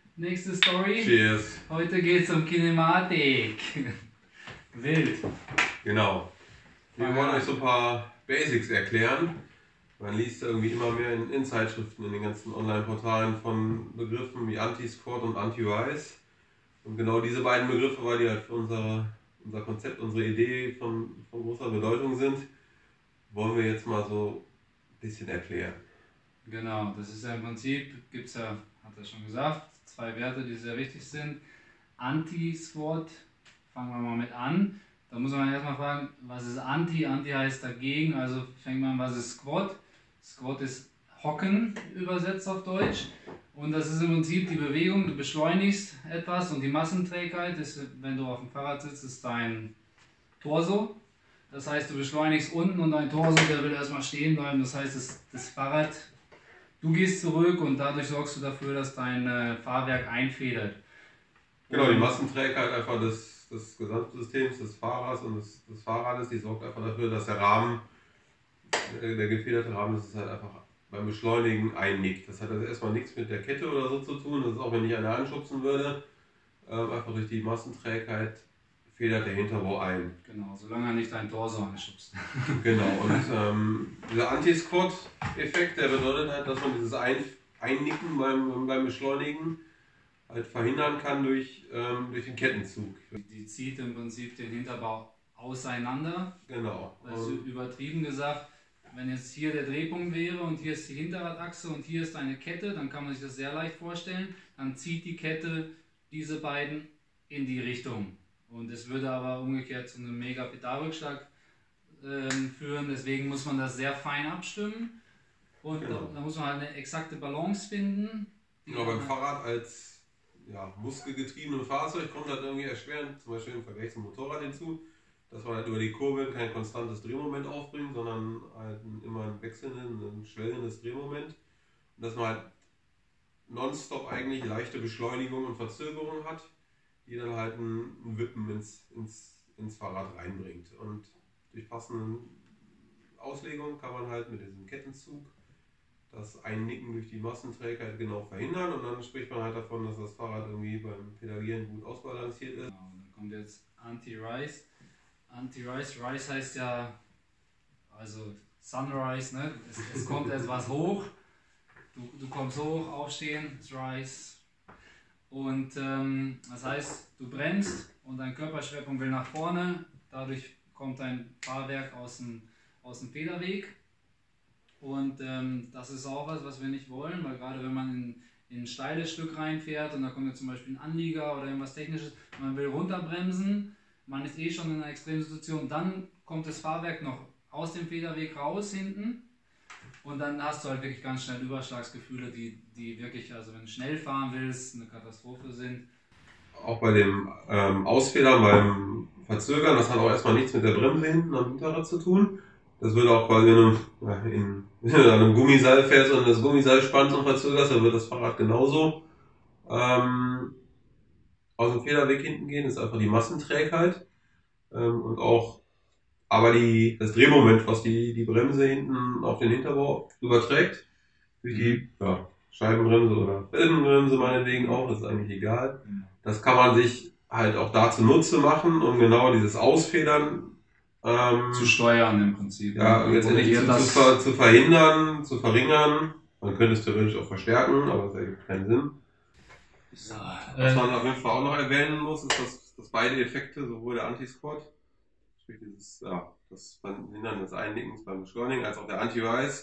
Nächste Story. Cheers. Heute geht es um Kinematik. Wild. Genau. Wir wollen euch so ein paar Basics erklären. Man liest irgendwie immer mehr in Zeitschriften, in den ganzen Online-Portalen von Begriffen wie Anti-Squat und Anti-Rise. Und genau diese beiden Begriffe, weil die halt für unser Konzept, unsere Idee von großer Bedeutung sind, wollen wir jetzt mal so ein bisschen erklären. Genau, das ist ja im Prinzip, gibt es ja, hat er schon gesagt, zwei Werte, die sehr wichtig sind. Anti-Squat, fangen wir mal mit an. Da muss man erstmal fragen, was ist Anti? Anti heißt dagegen, also fängt man an, was ist Squat? Squat ist Hocken übersetzt auf Deutsch. Und das ist im Prinzip die Bewegung, du beschleunigst etwas und die Massenträgheit ist, wenn du auf dem Fahrrad sitzt, ist dein Torso. Das heißt, du beschleunigst unten und dein Torso, der will erstmal stehen bleiben. Das heißt, das Fahrrad, du gehst zurück und dadurch sorgst du dafür, dass dein Fahrwerk einfedert. Genau, die Massenträgheit einfach des Gesamtsystems, des Fahrers und des Fahrrades, die sorgt einfach dafür, dass der Rahmen, der gefederte Rahmen, das ist halt einfach beim Beschleunigen einnickt. Das hat also erstmal nichts mit der Kette oder so zu tun. Das ist auch, wenn ich eine anschubsen würde, einfach durch die Massenträgheit federt der Hinterbau ein. Genau, solange er nicht dein Torso anschubst. Genau, und dieser Anti-Squat-Effekt, der bedeutet halt, dass man dieses Einnicken beim Beschleunigen halt verhindern kann durch den Kettenzug. Die zieht im Prinzip den Hinterbau auseinander. Genau. Also übertrieben gesagt, wenn jetzt hier der Drehpunkt wäre und hier ist die Hinterradachse und hier ist eine Kette, dann kann man sich das sehr leicht vorstellen. Dann zieht die Kette diese beiden in die Richtung. Und es würde aber umgekehrt zu einem mega Pedalrückschlag führen. Deswegen muss man das sehr fein abstimmen. Und genau. da muss man halt eine exakte Balance finden. Genau, beim Fahrrad als muskelgetriebenem Fahrzeug kommt halt irgendwie erschwerend, zum Beispiel im Vergleich zum Motorrad hinzu, dass man halt über die Kurbeln kein konstantes Drehmoment aufbringt, sondern halt immer ein wechselndes, ein schwellendes Drehmoment. Und dass man halt nonstop eigentlich leichte Beschleunigung und Verzögerung hat, die dann halt ein Wippen ins Fahrrad reinbringt. Und durch passende Auslegung kann man halt mit diesem Kettenzug das Einnicken durch die Massenträgheit genau verhindern, und dann spricht man halt davon, dass das Fahrrad irgendwie beim Pedalieren gut ausbalanciert ist. Genau, dann kommt jetzt Anti-Rise. Anti-Rise, Rise heißt ja, also Sunrise, ne? Es kommt etwas hoch, du kommst hoch, aufstehen, ist Rise. Und das heißt, du bremst und dein Körperschwerpunkt will nach vorne, dadurch kommt dein Fahrwerk aus dem Federweg. Und das ist auch was wir nicht wollen, weil gerade wenn man in ein steiles Stück reinfährt und da kommt jetzt zum Beispiel ein Anlieger oder irgendwas Technisches, man will runterbremsen, man ist eh schon in einer extremen Situation, dann kommt das Fahrwerk noch aus dem Federweg raus hinten und dann hast du halt wirklich ganz schnell Überschlagsgefühle, die wirklich, also wenn du schnell fahren willst, eine Katastrophe sind. Auch bei dem Ausfedern, beim Verzögern, das hat auch erstmal nichts mit der Bremse hinten am Hinterrad zu tun. Das würde auch quasi, wenn du an einem Gummiseil fährst und das Gummiseil spannst und verzögerst, dann wird das Fahrrad genauso aus dem Federweg hinten gehen. Das ist einfach die Massenträgheit und auch aber das Drehmoment, was die Bremse hinten auf den Hinterbau überträgt, durch die Scheibenbremse oder Felgenbremse meinetwegen auch, das ist eigentlich egal. Das kann man sich halt auch dazu Nutze machen, um genau dieses Ausfedern zu steuern im Prinzip. Ja, letztendlich zu verhindern, zu verringern. Man könnte es theoretisch auch verstärken, aber das ergibt keinen Sinn. So, was man auf jeden Fall auch noch erwähnen muss, ist, dass beide Effekte, sowohl der Anti-Squat, sprich das Verhindern des Einnickens beim Beschleunigen, als auch der Anti-Rise,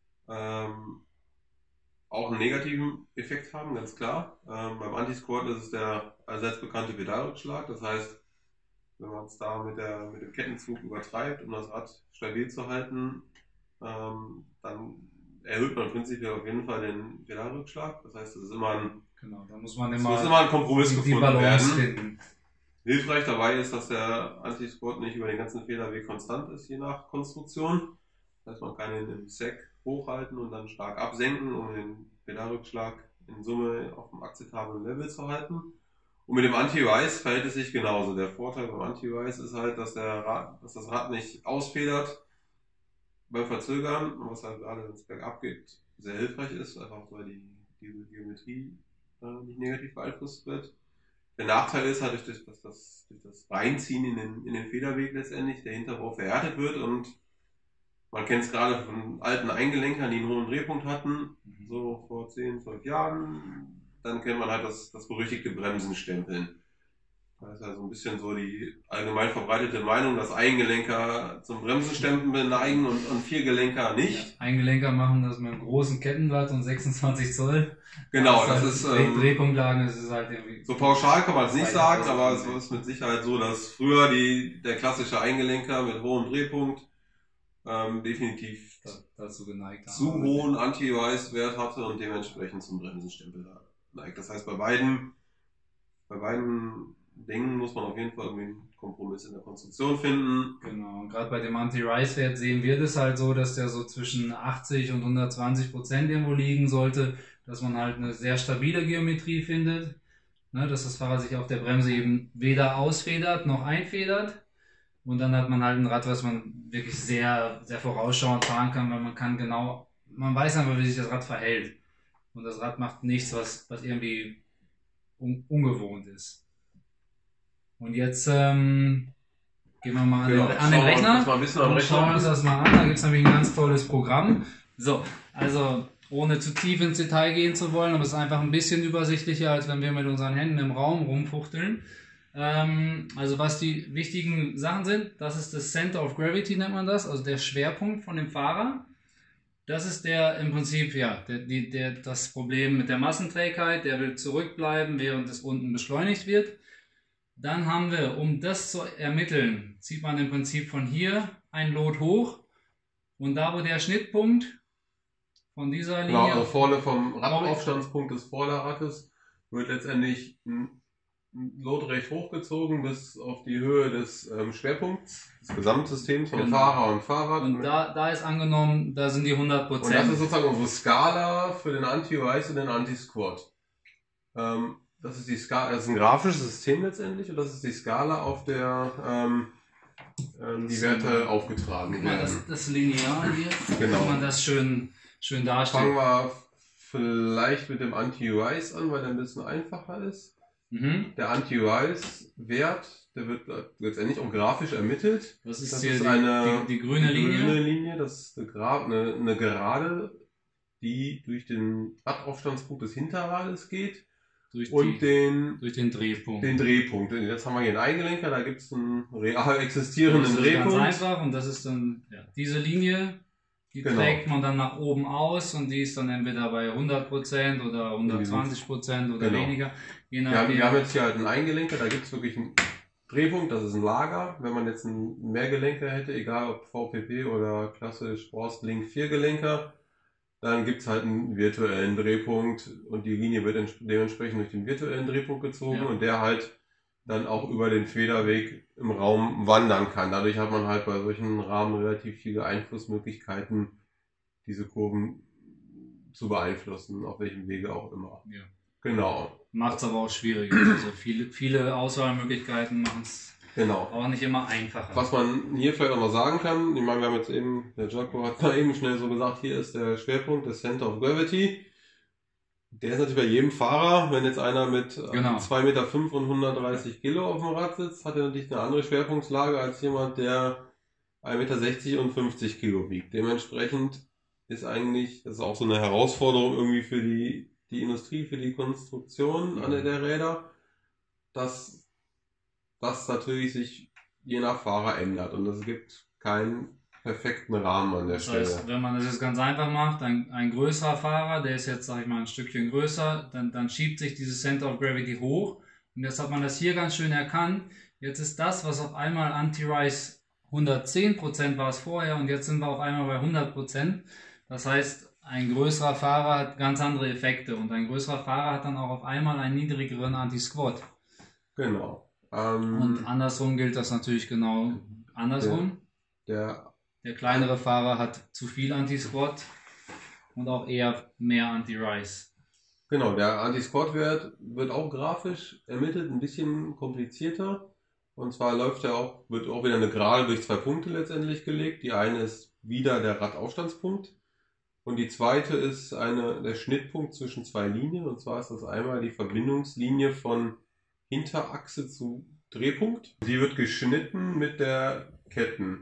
auch einen negativen Effekt haben, ganz klar. Beim Anti-Squat ist es der allseits bekannte Pedalrückschlag, das heißt, wenn man es da mit dem Kettenzug übertreibt, um das Rad stabil zu halten, dann erhöht man prinzipiell auf jeden Fall den Pedalrückschlag. Das heißt, es ist immer da muss man immer ein Kompromiss gefunden Balance werden. Finden. Hilfreich dabei ist, dass der Anti-Squat nicht über den ganzen Federweg konstant ist, je nach Konstruktion. Das heißt, man kann ihn im Sack hochhalten und dann stark absenken, um den Pedalrückschlag in Summe auf einem akzeptablen Level zu halten. Und mit dem Anti-Rise verhält es sich genauso. Der Vorteil beim Anti-Rise ist halt, dass das Rad nicht ausfedert beim Verzögern, was halt gerade, wenn es bergab geht, sehr hilfreich ist, einfach weil diese Geometrie nicht negativ beeinflusst wird. Der Nachteil ist halt durch das Reinziehen in den Federweg letztendlich der Hinterbau verhärtet wird und man kennt es gerade von alten Eingelenkern, die einen hohen Drehpunkt hatten, so vor 10, 12 Jahren. Dann kennt man halt das berüchtigte Bremsenstempeln. Das ist also ein bisschen so die allgemein verbreitete Meinung, dass Eingelenker zum Bremsenstempeln neigen und Viergelenker nicht. Ja, Eingelenker machen das mit einem großen Kettenblatt und 26 Zoll. Genau, das ist Drehpunktlagen, das ist halt irgendwie. So pauschal kann man es nicht sagen, aber es ist mit Sicherheit so, dass früher der klassische Eingelenker mit hohem Drehpunkt definitiv dazu geneigt zu hohen Anti-Rise-Wert hatte und dementsprechend zum Bremsenstempel neigt. Das heißt, bei beiden Dingen muss man auf jeden Fall irgendwie einen Kompromiss in der Konstruktion finden. Genau, und gerade bei dem Anti-Rise-Wert sehen wir das halt so, dass der so zwischen 80 und 120% irgendwo liegen sollte, dass man halt eine sehr stabile Geometrie findet, ne, dass das Fahrrad sich auf der Bremse eben weder ausfedert noch einfedert. Und dann hat man halt ein Rad, was man wirklich sehr, sehr vorausschauend fahren kann, weil man weiß einfach, wie sich das Rad verhält. Und das Rad macht nichts, was irgendwie ungewohnt ist. Und jetzt gehen wir mal an den Rechner und schauen uns das mal an. Da gibt es nämlich ein ganz tolles Programm. So, also ohne zu tief ins Detail gehen zu wollen, aber es ist einfach ein bisschen übersichtlicher, als wenn wir mit unseren Händen im Raum rumfuchteln. Also was die wichtigen Sachen sind, das ist das Center of Gravity, nennt man das, also der Schwerpunkt von dem Fahrer. Das ist der im Prinzip, ja, das Problem mit der Massenträgheit, der will zurückbleiben, während es unten beschleunigt wird. Dann haben wir, um das zu ermitteln, zieht man im Prinzip von hier ein Lot hoch und da, wo der Schnittpunkt von dieser Linie... Genau, also vorne vom Radaufstandspunkt des Vorderrades wird letztendlich ein Lot recht hochgezogen bis auf die Höhe des Schwerpunkts des Gesamtsystems von Fahrer und Fahrrad. Und da ist angenommen, da sind die 100%. Und das ist sozusagen unsere Skala für den Anti-Rise und den Anti-Squat. Das ist die Skala, das ist ein grafisches System letztendlich und das ist die Skala, auf der die Werte aufgetragen werden. Das Lineal hier, genau. Kann man das schön darstellen. Fangen wir vielleicht mit dem Anti-Rise an, weil der ein bisschen einfacher ist. Der Anti-Rise-Wert, der wird letztendlich auch grafisch ermittelt. Das ist die grüne Linie. Das ist eine Gerade, die durch den Radaufstandspunkt des Hinterrades geht. Durch den Drehpunkt. Jetzt haben wir hier einen Eingelenker, da gibt es einen real existierenden Drehpunkt. Das ist ganz einfach und das ist dann diese Linie, die trägt man dann nach oben aus und die ist dann entweder bei 100% oder 120% oder weniger. Wir haben jetzt hier halt einen Eingelenker, da gibt es wirklich einen Drehpunkt, das ist ein Lager. Wenn man jetzt einen Mehrgelenker hätte, egal ob VPP oder klassisch Borstlink Viergelenker, dann gibt es halt einen virtuellen Drehpunkt und die Linie wird dementsprechend durch den virtuellen Drehpunkt gezogen und der halt dann auch über den Federweg im Raum wandern kann. Dadurch hat man halt bei solchen Rahmen relativ viele Einflussmöglichkeiten, diese Kurven zu beeinflussen, auf welchem Wege auch immer. Ja. Genau. Macht es aber auch schwieriger. Also viele Auswahlmöglichkeiten machen es auch nicht immer einfacher. Was man hier vielleicht auch noch sagen kann, ich meine, wir haben jetzt eben, der Jaco hat da eben schnell so gesagt, hier ist der Schwerpunkt, der Center of Gravity. Der ist natürlich bei jedem Fahrer, wenn jetzt einer mit 2,5 Meter und 130 Kilo auf dem Rad sitzt, hat er natürlich eine andere Schwerpunktslage als jemand, der 1,60 Meter und 50 Kilo wiegt. Dementsprechend ist eigentlich, das ist auch so eine Herausforderung irgendwie für die Industrie, für die Konstruktion an der Räder, dass das natürlich sich je nach Fahrer ändert und es gibt keinen perfekten Rahmen an der Stelle. Das heißt, wenn man das jetzt ganz einfach macht, ein größerer Fahrer, der ist jetzt, sag ich mal, ein Stückchen größer, dann schiebt sich dieses Center of Gravity hoch und jetzt hat man das hier ganz schön erkannt. Jetzt ist das, was auf einmal Anti-Rise 110% war es vorher und jetzt sind wir auf einmal bei 100%. Das heißt, ein größerer Fahrer hat ganz andere Effekte und ein größerer Fahrer hat dann auch auf einmal einen niedrigeren Anti-Squat. Genau. Und andersrum gilt das natürlich genau andersrum. Der kleinere Fahrer hat zu viel Anti-Squat und auch eher mehr Anti-Rise. Genau, der Anti-Squat-Wert wird auch grafisch ermittelt, ein bisschen komplizierter. Und zwar wird auch wieder eine Gerade durch 2 Punkte letztendlich gelegt. Die eine ist wieder der Radaufstandspunkt. Und die zweite ist der Schnittpunkt zwischen zwei Linien. Und zwar ist das einmal die Verbindungslinie von Hinterachse zu Drehpunkt. Die wird geschnitten mit der Kettenlinie,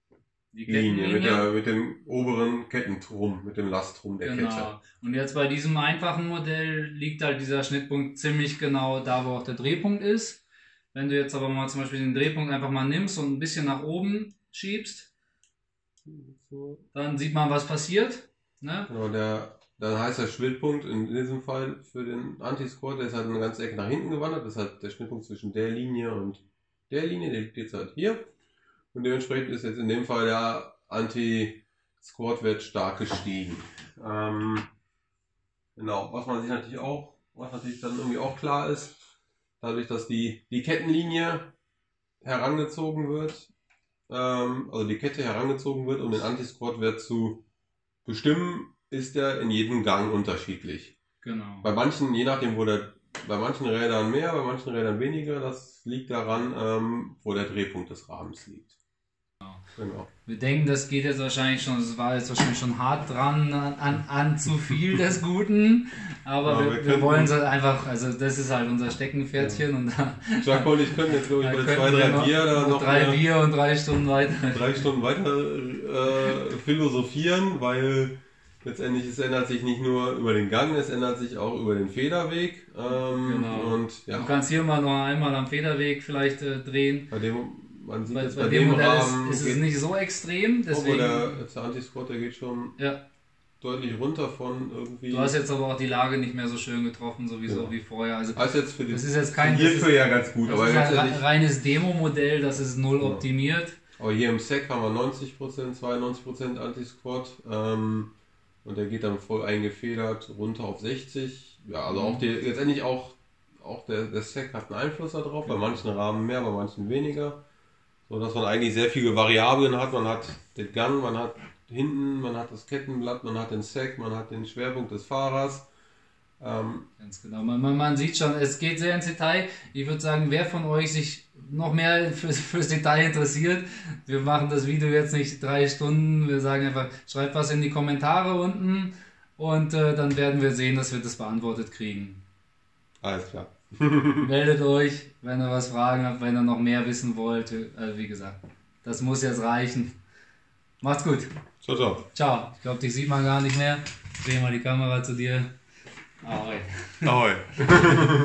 mit dem oberen Kettentrum, mit dem Lastrum der Kette. Und jetzt bei diesem einfachen Modell liegt halt dieser Schnittpunkt ziemlich genau da, wo auch der Drehpunkt ist. Wenn du jetzt aber mal zum Beispiel den Drehpunkt einfach mal nimmst und ein bisschen nach oben schiebst, dann sieht man, was passiert. Ne? Genau, dann heißt der Schnittpunkt in diesem Fall für den Anti-Squat, der ist halt eine ganze Ecke nach hinten gewandert. Das ist halt der Schnittpunkt zwischen der Linie und der Linie, der liegt jetzt halt hier. Und dementsprechend ist jetzt in dem Fall der Anti-Squat-Wert stark gestiegen. Genau, was natürlich dann irgendwie auch klar ist, dadurch, dass die Kettenlinie herangezogen wird, also die Kette herangezogen wird, um den Anti-Squat-Wert zu bestimmen, ist der in jedem Gang unterschiedlich. Genau. Bei manchen, je nachdem, bei manchen Rädern mehr, bei manchen Rädern weniger, das liegt daran, wo der Drehpunkt des Rahmens liegt. Genau. Wir denken, das geht jetzt wahrscheinlich schon, das war jetzt wahrscheinlich schon hart dran an zu viel des Guten, aber wir wollen es halt einfach, also das ist halt unser Steckenpferdchen und da. Jacques und ich können jetzt, glaube ich, bei 2-3 Bier da noch 3 Bier und 3 Stunden weiter. 3 Stunden weiter philosophieren, weil letztendlich es ändert sich nicht nur über den Gang, es ändert sich auch über den Federweg. Genau. Und, ja. Du kannst hier mal noch einmal am Federweg vielleicht drehen. Bei Bei dem Modell Rahmen ist es nicht so extrem. Deswegen, der Anti-Squat, der geht schon deutlich runter von irgendwie. Du hast jetzt aber auch die Lage nicht mehr so schön getroffen, sowieso wie vorher. Also jetzt für das ist jetzt kein hierfür ja ganz gut. Das aber ist ein reines Demo-Modell, das ist null optimiert. Aber hier im SEC haben wir 90%, 92% Anti-Squat. Und der geht dann voll eingefedert runter auf 60. Ja, also auch letztendlich auch der SEC hat einen Einfluss darauf. Bei manchen Rahmen mehr, bei manchen weniger. So dass man eigentlich sehr viele Variablen hat. Man hat den Gang, man hat hinten, man hat das Kettenblatt, man hat den SEC, man hat den Schwerpunkt des Fahrers. Ganz genau. Man sieht schon, es geht sehr ins Detail. Ich würde sagen, wer von euch sich noch mehr fürs Detail interessiert, wir machen das Video jetzt nicht 3 Stunden. Wir sagen einfach, schreibt was in die Kommentare unten und dann werden wir sehen, dass wir das beantwortet kriegen. Alles klar. Meldet euch, wenn ihr was fragen habt, wenn ihr noch mehr wissen wollt. Wie gesagt, das muss jetzt reichen. Macht's gut. Ciao, ciao. Ciao. Ich glaube, dich sieht man gar nicht mehr. Dreh mal die Kamera zu dir. Ahoi. Ahoi.